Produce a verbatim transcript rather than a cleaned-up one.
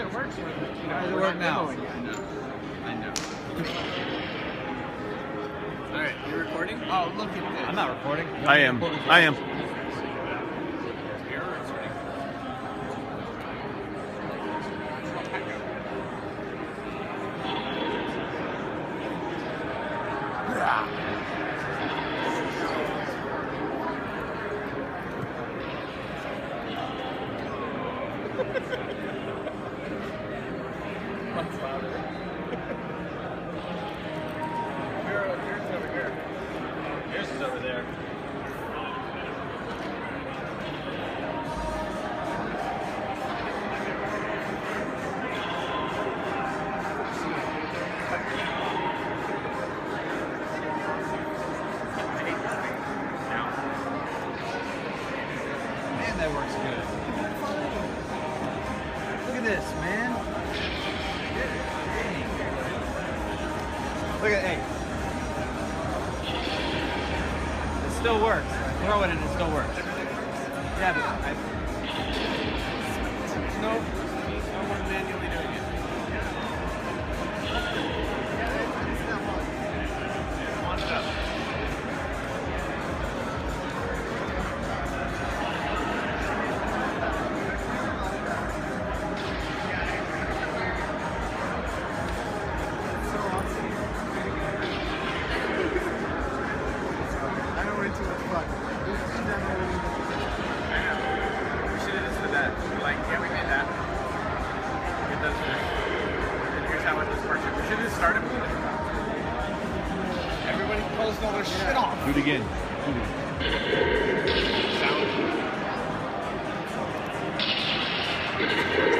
it works. You know, how does it work now? I know. I know. All right, you recording? Oh, look at this. I'm not recording. I am. I am. That works good. Look at this, man. Dang. Look at, hey. It still works. I throw it and it still works. Yeah, but I... Nope. No one manually doing it. Wand it up. Everybody pulls all their shit off. Do it again. Do it again. Sound.